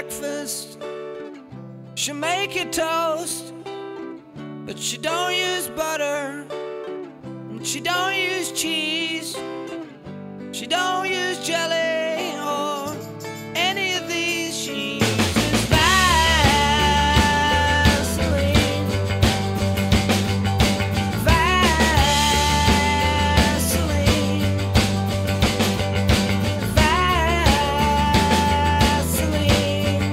breakfast. She'll make you toast, but she don't use butter, and she don't use cheese. She don't use jelly or any of these. She uses Vaseline. Vaseline. Vaseline.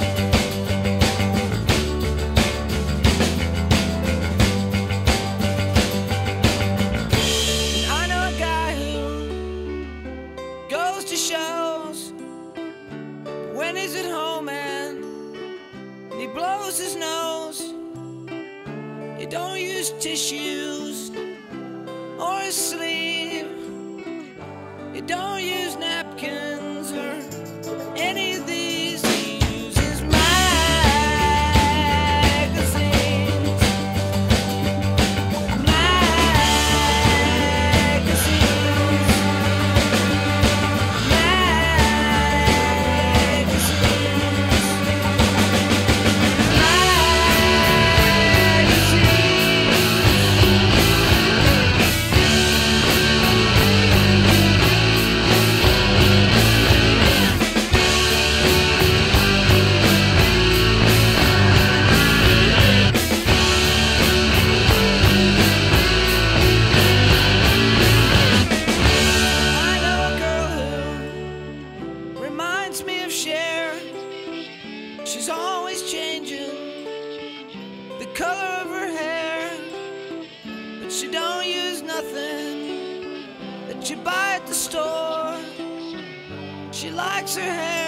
And I know a guy who goes to shows, but when he's at home and he blows his nose, he don't use tissues or a sleeve. He don't use napkins or any of these. He uses magazines. I know a girl who reminds me of Cher. She's always changing the color of her hair, but she don't use nothing that you buy at the store. She likes her hair